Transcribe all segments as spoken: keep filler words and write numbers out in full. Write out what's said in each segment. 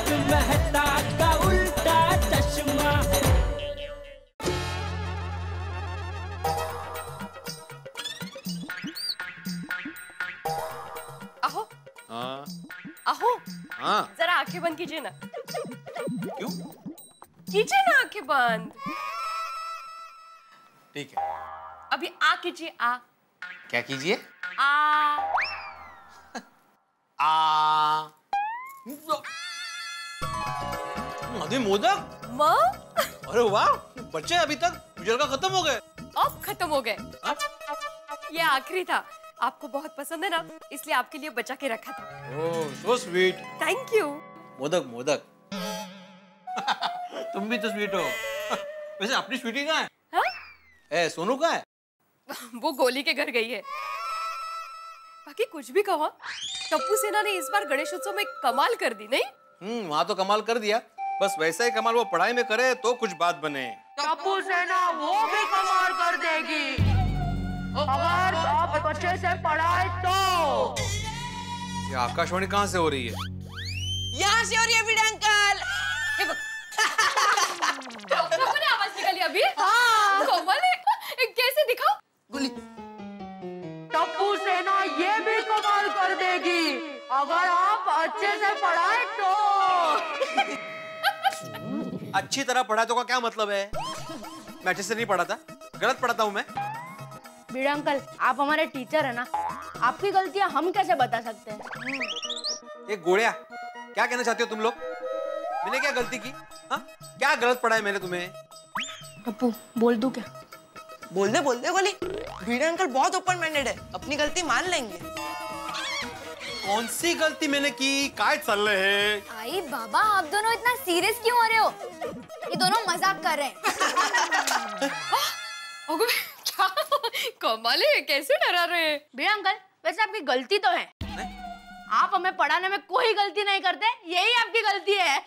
मेहता का उल्टा चश्मा। अहो हाँ अहो हाँ जरा आंखें बंद कीजिए ना। क्यों? कीजिए ना आंखें बंद। ठीक है। अभी आ कीजिए। आ क्या कीजिए? आ आ मधु मोदक। माँ अरे वाह, बच्चे अभी तक मुझे लगा खत्म हो गए। अब खत्म हो गए। ये आखिरी था। आपको बहुत पसंद है ना, इसलिए आपके लिए बचा के रखा था। Oh so sweet. Thank you. Modak modak. तुम भी तो स्वीट हो। वैसे अपनी स्वीटी कहाँ है? हाँ? ए सोनू कहाँ है? वो गोली के घर गई है। बाकी कुछ भी कहो, टप्पू सेना ने इस बार गणेश उत्सव में कमाल कर दी नहीं? हम्म वहाँ तो कमाल कर दिया, बस वैसा ही कमाल वो पढ़ाई में करे तो कुछ बात बने। टप्पू सेना वो भी कमाल कर देगी अगर आप अच्छे से पढ़ाए तो। ये आकाशवाणी कहाँ से हो रही है? यहाँ से हो रही है वीड अंकल। टप्पू ने आवाज निकाली अभी? हाँ। कमाल है। कैसे दिखाओ? गोली। टप्पू सेना ये भी कमाल कर देगी अगर आप अच्छे से पढ़ाए तो। अच्छी तरह पढ़ा तो का क्या मतलब है? मैं अच्छे से नहीं पढ़ा था, गलत पढ़ाता हूँ मैं। बीड़ा अंकल, आप हमारे टीचर है ना, आपकी गलतियां हम कैसे बता सकते हैं? ये गोड़िया, क्या कहना चाहते हो तुम लोग? मैंने क्या गलती की? हाँ? क्या गलत पढ़ा है मैंने तुम्हें? टप्पू बोल दूं क्या? बोल दे बोल दे गोली। वीड अंकल बहुत ओपन माइंडेड है, अपनी गलती मान लेंगे। कौन सी गलती मैंने की? काय चल रहे हैं? आई बाबा, आप दोनों इतना सीरियस क्यों हो रहे हो? ये दोनों मजाक कर रहे हैं। क्या कमाल है, कैसे डरा रहे हैं? बीड़ा अंकल, वैसे आपकी गलती तो है, है? आप हमें पढ़ाने में कोई गलती नहीं करते, यही आपकी गलती है।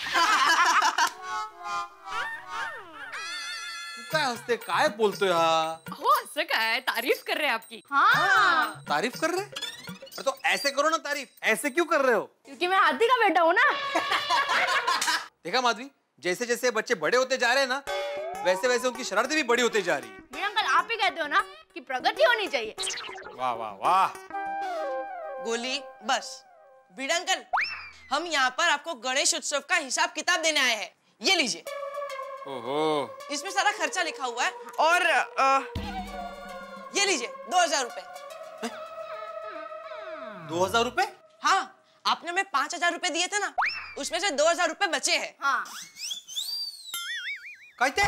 काय हंसते, काय बोलतोय हा? हो असं काय, तारीफ कर रहे हैं आपकी। हाँ, तारीफ कर रहे? अरे तो ऐसे करो ना तारीफ, ऐसे क्यों कर रहे हो? क्योंकि मैं हाथी का बेटा हूँ ना। देखा माधवी, जैसे जैसे बच्चे बड़े होते जा रहे हैं ना, वैसे वैसे उनकी शरारतें भी बड़ी होती जा रही है। बीड़ा अंकल, आप ही कहते हो ना कि प्रगति होनी चाहिए। वाह वाह वाह। गोली बस। वीड अंकल, हम यहाँ पर आपको गणेश उत्सव का हिसाब किताब देने आए हैं। ये लीजिए। ओहो। इसमें सारा खर्चा लिखा हुआ है और आ, ये लीजिए दो हजार रुपए। दो हजार रुपए? हाँ, आपने हमें पांच हजार रुपए दिए थे ना, उसमें से दो हजार रुपए बचे हैं। हाँ। कहते?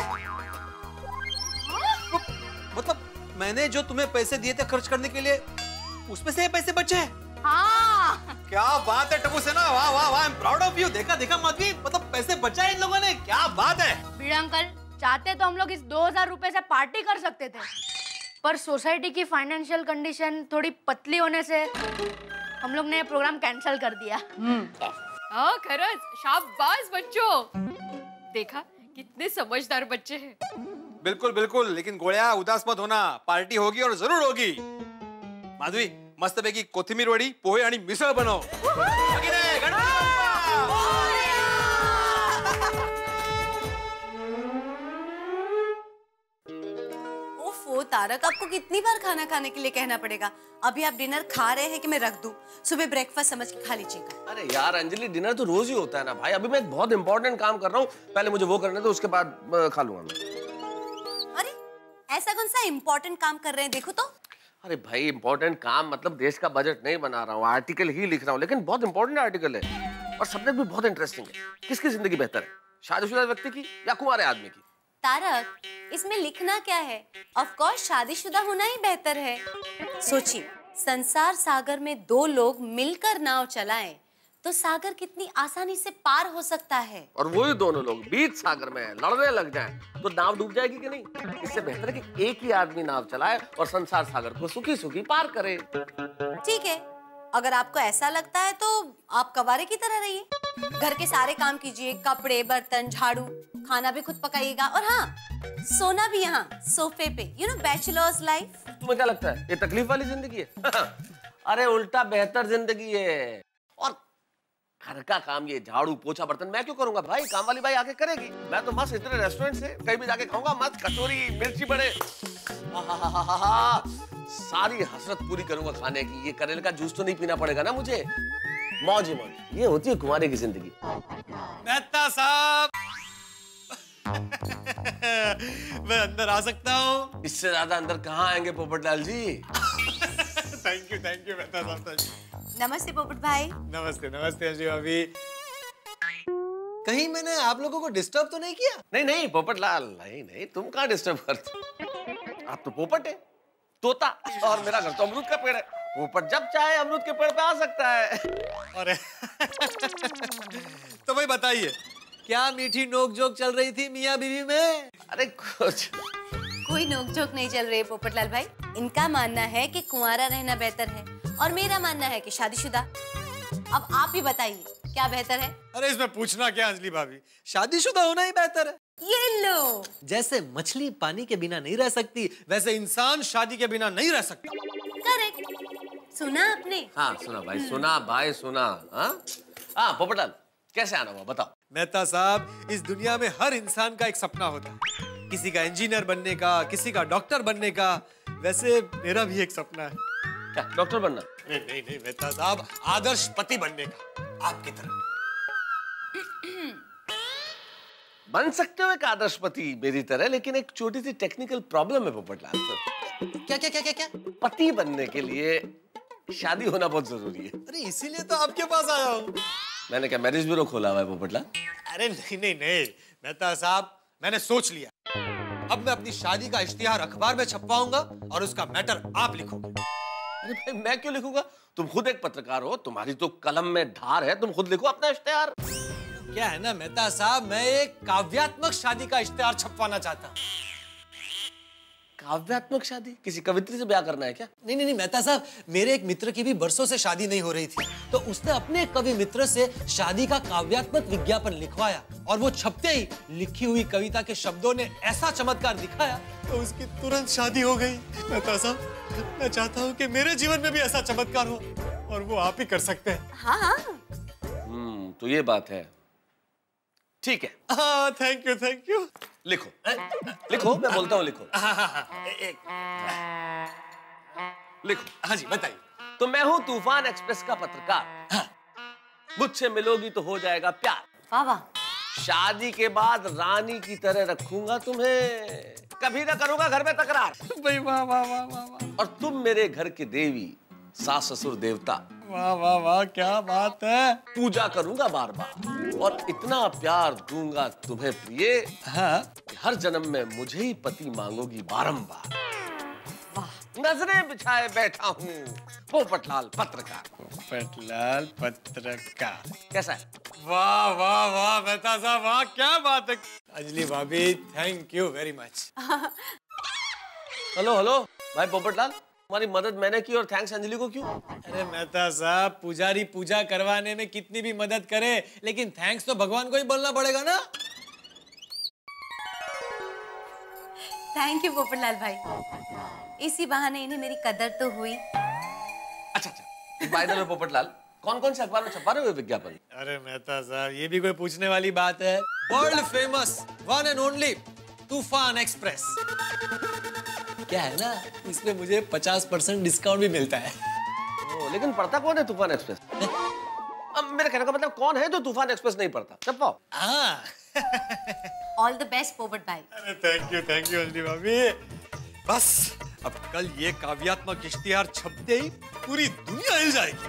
मतलब मैंने जो तुम्हें पैसे दिए थे खर्च करने के लिए, उसमें से ये पैसे बचे हैं? हाँ। क्या बात है टप्पू सेना, वाह वाह वाह, I am proud of you. देखा देखा माधवी, मतलब पैसे बचाए इन लोगों ने, क्या बात है। बीड़ा अंकल, चाहते तो हम लोग इस दो हजार रुपए से पार्टी कर सकते थे, पर सोसाइटी की फाइनेंशियल कंडीशन थोड़ी पतली होने से हम लोग ने प्रोग्राम कैंसिल कर दिया। हाँ खरच, शाबाश बच्चों। देखा कितने समझदार बच्चे हैं। बिल्कुल बिल्कुल, लेकिन गोळ्या उदास मत होना, पार्टी होगी और जरूर होगी। माधवी, मस्त पैकी कोथिंबीर वडी, पोहे आणि मिसळ बनव। ओफो तारक, आपको कितनी बार खाना खाने के लिए कहना पड़ेगा? अभी आप डिनर खा रहे हैं कि मैं रख दूं? सुबह ब्रेकफास्ट समझ के खा लीजिएगा। अरे यार अंजलि, डिनर तो रोज ही होता है ना भाई। अभी मैं एक बहुत इंपॉर्टेंट काम कर रहा हूँ, पहले मुझे वो करने दो, उसके बाद खा लूंगा मैं। अरे ऐसा कौन सा इम्पोर्टेंट काम कर रहे हैं, देखो तो। अरे भाई इंपॉर्टेंट काम मतलब देश का बजट नहीं बना रहा हूँ, आर्टिकल ही लिख रहा हूँ, लेकिन बहुत इंपॉर्टेंट आर्टिकल है और सब्जेक्ट भी बहुत इंटरेस्टिंग है। किसकी जिंदगी बेहतर है, शादीशुदा व्यक्ति की या कुंवारे आदमी की? तारक, इसमें लिखना क्या है? ऑफ कोर्स शादीशुदा होना ही बेहतर है। सोचिए, संसार सागर में दो लोग मिलकर नाव चलाएं तो सागर कितनी आसानी से पार हो सकता है। और वही दोनों लोग बीच सागर में लड़ने लग जाएं तो नाव डूब जाएगी कि नहीं? इससे बेहतर है कि एक ही आदमी नाव चलाए और संसार सागर को सुखी सुखी पार करे। ठीक है, अगर आपको ऐसा लगता है तो आप कवारे की तरह रहिए, घर के सारे काम कीजिए, कपड़े, बर्तन, झाड़ू, खाना भी खुद पकाइएगा और हाँ, सोना भी यहाँ सोफे पे, यू नो बैचलर्स लाइफ। तुम्हें क्या लगता है ये तकलीफ वाली जिंदगी है? अरे उल्टा बेहतर जिंदगी है। और घर का काम ये झाड़ू पोछा बर्तन मैं क्यों करूंगा भाई? काम वाली भाई आके करेगी। मैं तो मस्त इतने रेस्टोरेंट से कहीं भी जाके खाऊंगा, मस्त कचौरी मिर्ची बड़े, आहाहाहा, सारी हसरत पूरी करूंगा खाने की। ये करेले का जूस तो नहीं पीना पड़ेगा ना मुझे। मौज ही मौज, ये होती है कुंवारे की जिंदगी। मेहता साहब मैं अंदर आ सकता हूँ? इससे ज्यादा अंदर कहाँ आएंगे Popatlal ji? Thank you thank you Mehta साहब। नमस्ते पोपट भाई। नमस्ते नमस्ते अंजलि भाभी। कहीं मैंने आप लोगों को डिस्टर्ब तो नहीं किया? नहीं नहीं पोपटलाल, नहीं नहीं, तुम कहाँ डिस्टर्ब करते? आप तो पोपट है, तोता, और मेरा घर तो अमरूद का पेड़ है। पोपट जब चाहे अमरूद के पेड़ पे आ सकता है। अरे तो भाई बताइए, क्या मीठी नोक-झोंक चल रही थी मियां बीवी में? अरे कुछ कोई नोक-झोंक नहीं चल रही है पोपटलाल भाई। इनका मानना है कि कुंवारा रहना बेहतर है और मेरा मानना है कि शादीशुदा। अब आप ही बताइए क्या बेहतर है? अरे इसमें पूछना क्या अंजलि भाभी, शादीशुदा होना ही बेहतर है। ये लो, जैसे मछली पानी के बिना नहीं रह सकती, वैसे इंसान शादी के बिना नहीं रह सकता। करेक्ट। सुना आपने? हाँ सुना भाई, सुना भाई सुना। हाँ हाँ पोपटलाल, कैसे आना हुआ बताओ? मेहता साहब, इस दुनिया में हर इंसान का एक सपना होता है, किसी का इंजीनियर बनने का, किसी का डॉक्टर बनने का। वैसे मेरा भी एक सपना है। क्या डॉक्टर बनना? नहीं नहीं नहीं मेहता साहब, आदर्श पति बनने का, आपकी तरह। बन सकते हो एक आदर्श पति मेरी तरह, लेकिन एक छोटी सी टेक्निकल प्रॉब्लम है पोपटलाल। क्या क्या क्या क्या क्या? पति बनने के लिए शादी होना बहुत जरूरी है। अरे इसीलिए तो आपके पास आया हूँ। मैंने क्या मैरिज ब्यूरो खोला हुआ है पोपटलाल? अरे नहीं नहीं नहीं मेहता साहब, मैंने सोच लिया, अब मैं अपनी शादी का इश्तिहार अखबार में छपवाऊंगा और उसका मैटर आप लिखोगे। अरे भाई मैं क्यों लिखूंगा? तुम खुद एक पत्रकार हो, तुम्हारी तो कलम में धार है, तुम खुद लिखो अपना इश्तिहार। क्या है ना मेहता साहब, मैं एक काव्यात्मक शादी का इश्तिहार छपवाना चाहता हूँ। काव्यात्मक शादी? किसी कवित्री से ब्याह करना है क्या? नहीं नहीं नहीं मेहता साहब, मेरे एक मित्र की भी बरसों से शादी नहीं हो रही थी, तो उसने अपने एक कवि मित्र से शादी का काव्यात्मक विज्ञापन लिखवाया और वो छपते ही लिखी हुई कविता के शब्दों ने ऐसा चमत्कार दिखाया तो उसकी तुरंत शादी हो गई। मेहता साहब, मैं चाहता हूँ कि मेरे जीवन में भी ऐसा चमत्कार हो और वो आप ही कर सकते हैं। हाँ हाँ। हम्म, तो ये बात है। ठीक है। हाँ थैंक यू थैंक यू। लिखो लिखो, मैं बोलता हूँ लिखो। हाँ हाँ हाँ एक लिखो। हाँ जी बताइए। तो मैं हूँ तूफान एक्सप्रेस का पत्रकार। हाँ। मुझसे मिलोगी तो हो जाएगा प्यार। वाह वाह। शादी के बाद रानी की तरह रखूंगा तुम्हें, कभी ना करूंगा घर में तकरार। भाई वाह वाह वाह वाह वाह। और तुम मेरे घर के देवी, सास ससुर देवता। वाह वाह वाह, क्या बात है। पूजा करूंगा बार बार और इतना प्यार दूंगा तुम्हें प्रिय, हाँ कि हर जन्म में मुझे ही पति मांगोगी बारंबार। नजरें बिछाए बैठा हूँ पोपटलाल पत्रकार। पोपटलाल पत्रकार। कैसा है? वाह वाह वाह मेहता साहब, वाह क्या बात है। अंजलि भाभी thank you very much. Hello hello भाई पोपटलाल, तुम्हारी मदद मैंने की और थैंक्स अंजलि को क्यों? अरे मेहता साहब, पुजारी पूजा करवाने में कितनी भी मदद करे, लेकिन थैंक्स तो भगवान को ही बोलना पड़ेगा ना। थैंक यू पोपटलाल भाई, इसी बहाने इन्हें मेरी कदर तो हुई। अच्छा अच्छा, बाय द वे पोपटलाल, कौन कौन से अखबार में छपा रहे हो विज्ञापन? अरे मेहता साहब, ये भी कोई पूछने वाली बात है। World famous one and only Toofan express. क्या है ना, इसमें मुझे पचास परसेंट डिस्काउंट भी मिलता है। ओ, लेकिन पढ़ता कौन है तूफान एक्सप्रेस? अब मेरे कहने का मतलब कौन है जो तूफान एक्सप्रेस नहीं पढ़ता? छपाओ। हाँ। ऑल द बेस्ट पोपट भाई। अरे thank you thank you Anjali भाभी। बस अब कल ये काव्यात्मक इश्तिहार छपते ही पूरी दुनिया हिल जाएगी।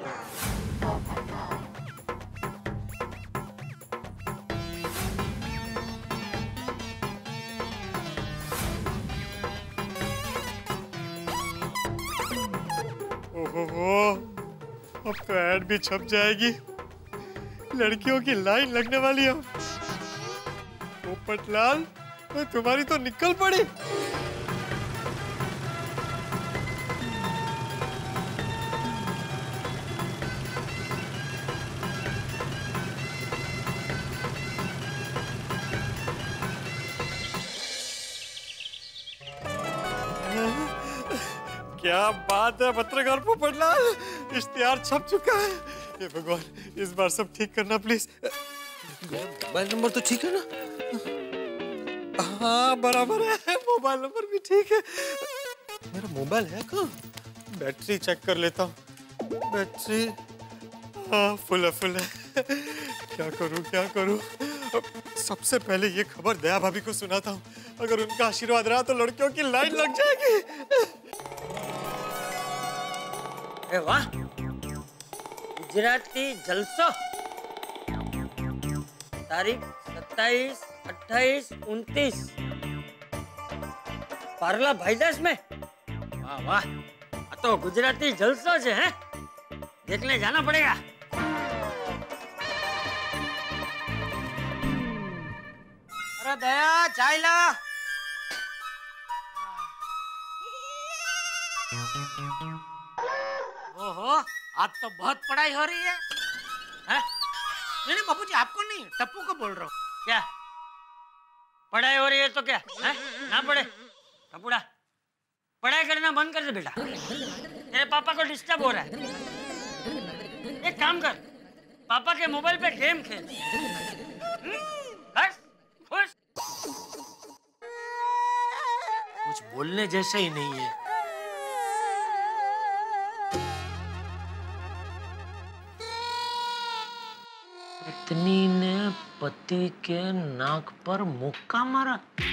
ओहो, अब तो ऐड भी छप जाएगी, लड़कियों की लाइन लगने वाली है। पोपटलाल, तो तुम्हारी तो निकल पड़ी। क्या बात है पत्रकार पोपटलाल, इश्तिहार छप चुका है। ये भगवान, इस बार सब ठीक करना प्लीज। मोबाइल नंबर तो ठीक है ना? हाँ बराबर है, मोबाइल नंबर भी ठीक है। मेरा मोबाइल है कहाँ? बैटरी चेक कर लेता हूँ। बैटरी हाँ फुल है फुल है। क्या करूँ क्या करूँ? सबसे पहले ये खबर दया भाभी को सुनाता हूँ। अगर उनका आशीर्वाद रहा तो लड़कियों की लाइन लग जाएगी। अरे वाह, गुजराती जलसो। तारीख सत्ताईस अट्ठाईस उनतीस पार्ला भाईदास में। वाह वाह, तो गुजराती जलसो है, हैं? देखने जाना पड़ेगा। अरे दया चाय ला। ओहो, आज तो बहुत पढ़ाई हो रही है, हैं? नहीं नहीं बाबूजी, आपको नहीं, टप्पू को बोल रहा हूँ। क्या पढ़ाई हो रही है तो क्या है? ना पढ़े टप्पूड़ा, पढ़ाई करना बंद कर दे बेटा। तेरे पापा को डिस्टर्ब हो रहा है। एक काम कर, पापा के मोबाइल पे गेम खेल। बस खुश। कुछ बोलने जैसा ही नहीं है। पत्नी ने पति के नाक पर मुक्का मारा।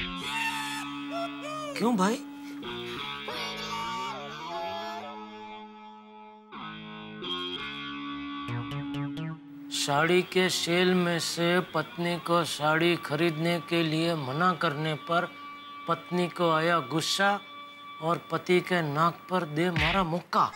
क्यों भाई? साड़ी के सेल में से पत्नी को साड़ी खरीदने के लिए मना करने पर पत्नी को आया गुस्सा और पति के नाक पर दे मारा मुक्का।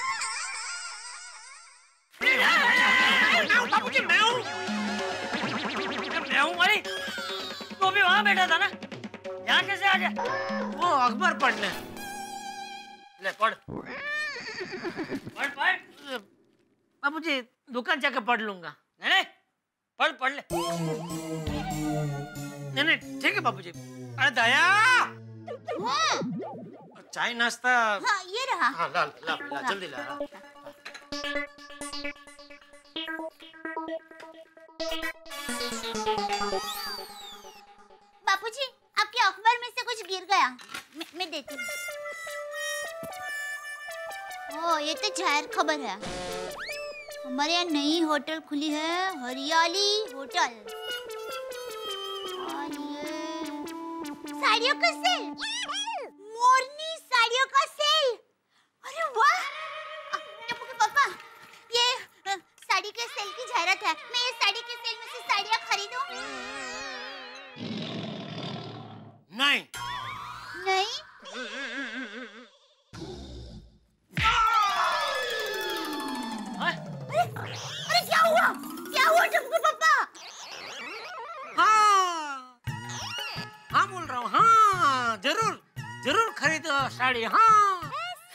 बाबूजी मैं हूँ, मैं हूँ। अरे तो भी वहाँ बैठा था ना, यहाँ कैसे आ गया? वो अखबार पढ़ने। ले पढ़ पढ़ पढ़। बाबूजी दुकान जाके पढ़ लूंगा। नहीं नहीं पढ़ पढ़ ले। नहीं नहीं ठीक है बाबूजी। अरे दया, चाय नाश्ता। हाँ ये रहा। हाँ ला ला ला जल्दी ला। बापूजी आपके अखबार में से कुछ गिर गया, मैं, मैं देती हूँ। ओह ये तो जाहिर खबर है। हमारे यहाँ नई होटल खुली है, हरियाली होटल। और ये साड़ियों का सेल, मोरनी साड़ियों का सेल। अरे वाह टप्पू के पापा, ये अ, साड़ी के सेल की जाहिरात है। मैं ये साड़ी के सेल में से साड़ियाँ खरीदूं? नहीं नहीं अरे क्या हुआ? क्या हुआ टप्पू पापा? हाँ हाँ बोल रहा हूँ। हाँ जरूर जरूर खरीदो साड़ी। हाँ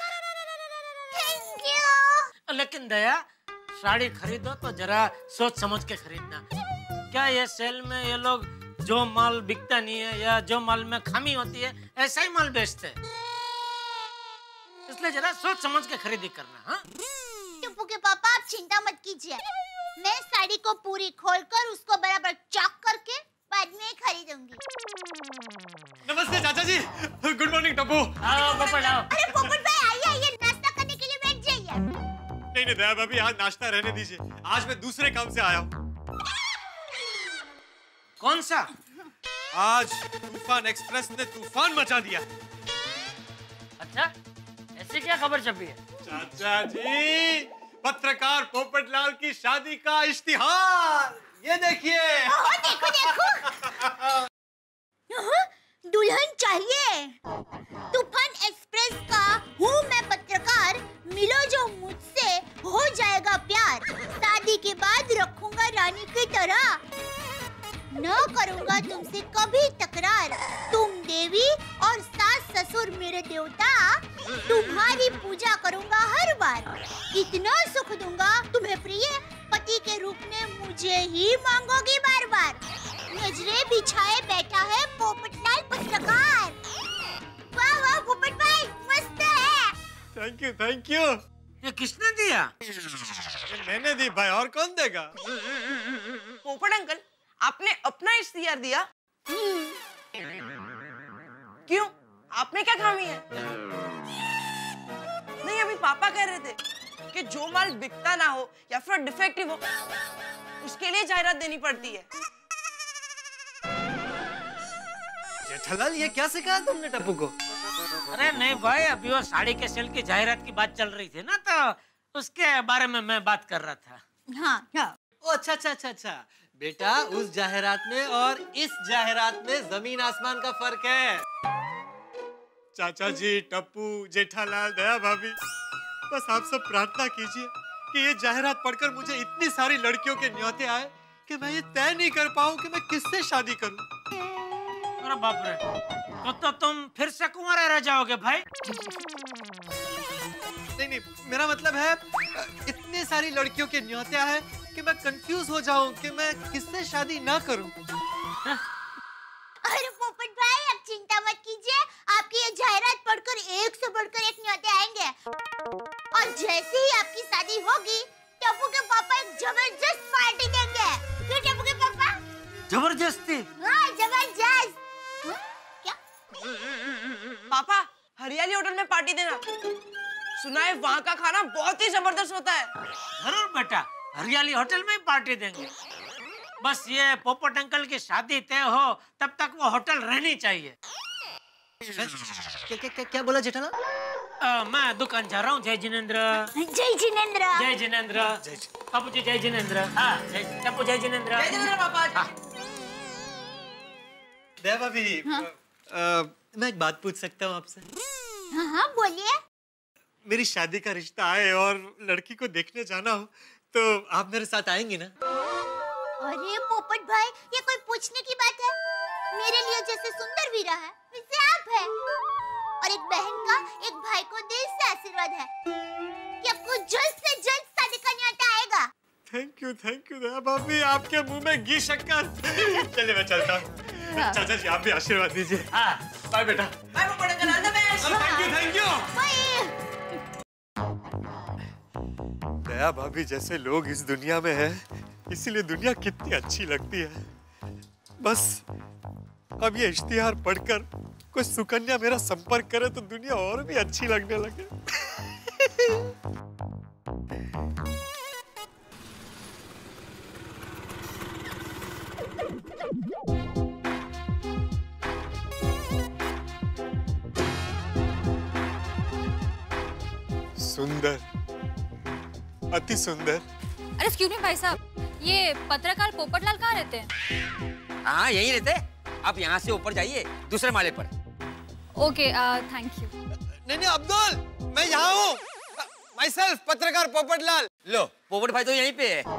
थैंक यू। लेकिन दया, साड़ी खरीदो तो जरा सोच समझ के खरीदना। क्या ये सेल में ये लोग जो माल बिकता नहीं है या जो माल में खामी होती है ऐसा ही माल बेचते हैं, इसलिए जरा सोच समझ के खरीदी करना। हाँ टप्पू के पापा आप चिंता मत कीजिए, मैं साड़ी को पूरी खोलकर उसको बराबर चॉक करके बाद में खरीदूंगी। नमस्ते चाचा जी। Good morning Tappu. आओ पोपट आओ। अरे पोपट भाई आइए आइए, नाश्ता करने के लिए बैठ जाइए। नहीं नहीं दया भाभी, आज नाश्ता रहने दीजिए, आज मैं दूसरे काम से आया हूँ। कौन सा? आज तूफान एक्सप्रेस ने तूफान मचा दिया। अच्छा ऐसी क्या खबर छपी है? चाचा जी, पत्रकार पोपटलाल की शादी का इश्तिहार, ये देखिए। ओह देखो देखो। दुल्हन चाहिए। तूफान एक्सप्रेस का हूँ मैं पत्रकार, मिलो जो मुझसे हो जाएगा प्यार। शादी के बाद रखूंगा रानी की तरह, न करूंगा तुमसे कभी तकरार। तुम देवी और सास ससुर मेरे देवता, तुम्हारी पूजा करूंगा हर बार। इतना सुख दूंगा तुम्हें प्रिय, पति के रूप में मुझे ही मांगोगी बार बार। नजरे बिछाए बैठा है पोपटलाल पत्रकार। वाह वाह पोपट भाई, मस्त है। Thank you thank you. ये किसने दिया? मैंने दी भाई, और कौन देगा? पोपट अंकल, आपने अपना इश्तिहार दिया? क्यों? आप में क्या खामी है? नहीं, अभी पापा कह रहे थे कि जो माल बिकता ना हो या फिर डिफेक्टिव हो, उसके लिए जाहिरात देनी पड़ती है। जेठालाल, ये क्या सिखाया तुमने टप्पू को? अरे नहीं भाई, अभी वो साड़ी के सेल की जाहिरात की बात चल रही थी ना, तो उसके बारे में मैं बात कर रहा था। हाँ हाँ। ओ अच्छा अच्छा अच्छा अच्छा बेटा, उस जाहिरात में और इस जाहिरात में जमीन आसमान का फर्क है। चाचा जी, टप्पू, जेठालाल, दया भाभी, बस आप सब प्रार्थना कीजिए कि ये जाहिरात पढ़कर मुझे इतनी सारी लड़कियों के न्योते आए कि मैं ये तय नहीं कर पाऊं कि मैं किससे शादी करूं। अरे बाप रे, तो, तो तुम फिर से कुंवारे रह जाओगे भाई? नहीं नहीं, मेरा मतलब है इतनी सारी लड़कियों के न्योते आए कि मैं कंफ्यूज हो जाऊं कि मैं किससे शादी ना करूं। अरे पोपट भाई, आप चिंता मत कीजिए, आपकी ये जाहिरात पढ़कर एक से बढ़कर एक न्योते आएंगे। और जैसे ही आपकी शादी होगी, टप्पू के पापा एक जबरदस्त पार्टी देंगे। क्यों टप्पू के पापा? जबरदस्ती? हाँ, जबरदस्त। हाँ? क्या? पापा, हरियाली होटल में पार्टी देना। सुना है वहाँ का खाना बहुत ही जबरदस्त होता है। जरूर बेटा, हरियाली होटल में ही पार्टी देंगे। बस ये पोपट अंकल की शादी तय हो तब तक वो होटल रहनी चाहिए। क्या क्या क्या, क्या बोला जेठालाल? आ, मैं दुकान जा रहा हूँ। जय जिनेंद्र। जय जिनेंद्र। जय जिनेंद्र। पापू जी जय जिनेंद्र। हाँ, जय टप्पू जय जिनेंद्र। जय जिनेंद्र पापा। हाँ। दया भाभी, हाँ? आ, मैं एक बात पूछ सकता हूँ आपसे? हाँ हाँ, बोलिए। मेरी शादी का रिश्ता आए और लड़की को देखने जाना हो तो आप मेरे साथ आएंगी ना? अरे पोपट भाई, ये कोई पूछने की बात है? मेरे लिए जैसे सुंदर वीरा है, वैसे आप है। और एक बहन का एक भाई को दिल से आशीर्वाद है कि आपको जल्द से जल्द शादी का न्योता आएगा। Thank you thank you Daya भाभी, आपके मुंह में घी शक्कर। चलिए मैं चलता हूँ। चाचा जी, आप भी आशीर्वाद दीजिए। हाँ, बाय बेटा। Bye Popat uncle, all the best. Thank you thank you. Bye. Daya भाभी जैसे लोग इस दुनिया में हैं, इसीलिए दुनिया कितनी अच्छी लगती है। बस अब ये इश्तिहार पढ़कर कोई सुकन्या मेरा संपर्क करे तो दुनिया और भी अच्छी लगने लगे। सुंदर, अति सुंदर। अरे एक्सक्यूज मी भाई साहब, ये पत्रकार पोपटलाल कहाँ रहते हैं? हाँ, यहीं रहते हैं। आप यहाँ से ऊपर जाइए, दूसरे माले पर। Okay, thank you. नहीं नहीं अब्दुल, मैं यहाँ हूँ। माई सेल्फ, पत्रकार पोपटलाल। लो, पोपट भाई तो यहीं पे है।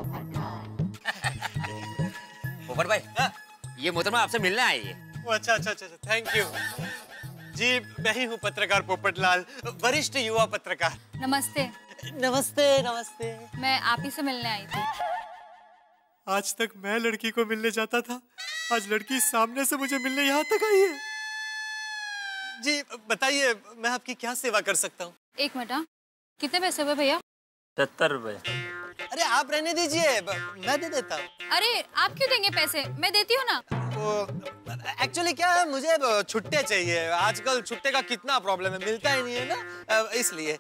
पोपट भाई, हाँ? ये मोहतरमा आपसे मिलने आई है। अच्छा अच्छा अच्छा, थैंक यू जी। मैं ही हूँ पत्रकार पोपटलाल, वरिष्ठ युवा पत्रकार। नमस्ते। नमस्ते नमस्ते। मैं आप ही से मिलने आई थी। आज तक मैं लड़की को मिलने जाता था, आज लड़की सामने से मुझे मिलने यहाँ तक आई है। जी बताइए, मैं आपकी क्या सेवा कर सकता हूँ? एक मिनट, हाँ? कितने पैसे हुए भैया? सत्तर रुपए। अरे आप रहने दीजिए, मैं दे देता हूँ। अरे आप क्यों देंगे पैसे, मैं देती हूँ ना। एक्चुअली क्या है, मुझे छुट्टे चाहिए। आजकल छुट्टे का कितना प्रॉब्लम है, मिलता ही नहीं है ना, इसलिए।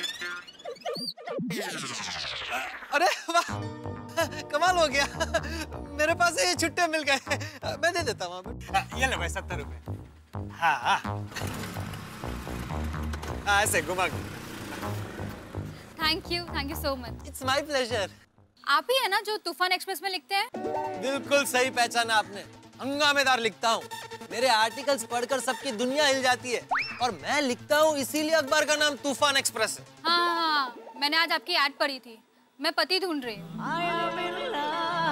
अरे वाह, कमाल हो गया, मेरे पास ये छुट्टे मिल गए। मैं दे देता हूँ। ये ले भाई, सत्तर रुपए। हाँ हाँ, ऐसे घुमा। Thank you, thank you so much. It's my pleasure. आप ही है ना जो तूफान एक्सप्रेस में लिखते हैं? बिल्कुल सही पहचाना आपने, हंगामेदार लिखता हूँ। मेरे आर्टिकल्स पढ़कर सबकी दुनिया हिल जाती है, और मैं लिखता हूँ इसीलिए अखबार का नाम तूफान एक्सप्रेस है। हाँ हाँ हाँ, मैंने आज आपकी ऐड पढ़ी थी। मैं पति ढूंढ रही हूँ।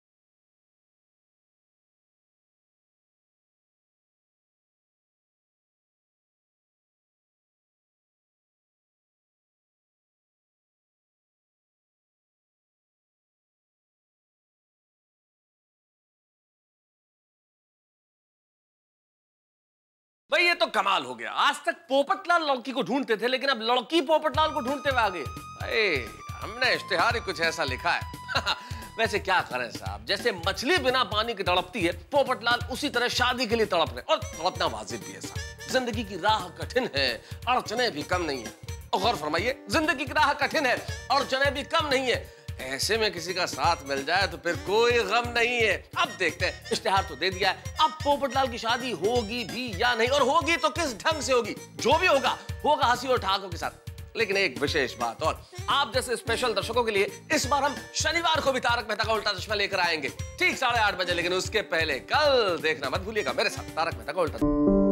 भाई ये तो कमाल हो गया। आज तक पोपटलाल लड़की को ढूंढते थे, लेकिन अब लड़की पोपटलाल को ढूंढते हुए आ गए। हमने इश्तिहार ही कुछ ऐसा लिखा है। वैसे क्या करें साहब, जैसे मछली बिना पानी की तड़पती है, पोपटलाल उसी तरह शादी के लिए तड़प रहे, और तड़पना वाजिब भी है साहब। जिंदगी की राह कठिन है, अड़चने भी कम नहीं है। और गौर फरमाइए, जिंदगी की राह कठिन है, अड़चने भी कम नहीं है। ऐसे में किसी का साथ मिल जाए तो फिर कोई गम नहीं है। अब देखते हैं, इश्तिहार तो दे दिया है, अब पोपटलाल की शादी होगी भी या नहीं, और होगी तो किस ढंग से होगी। जो भी होगा होगा हंसी और ठहाकों के साथ। लेकिन एक विशेष बात और, आप जैसे स्पेशल दर्शकों के लिए इस बार हम शनिवार को भी तारक मेहता का उल्टा चश्मा लेकर आएंगे, ठीक साढ़े आठ बजे। लेकिन उसके पहले कल देखना मत भूलिएगा मेरे साथ तारक मेहता का उल्टा।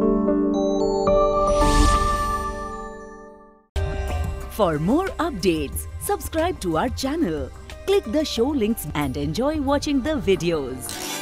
For more updates, subscribe to our channel, click the show links and enjoy watching the videos.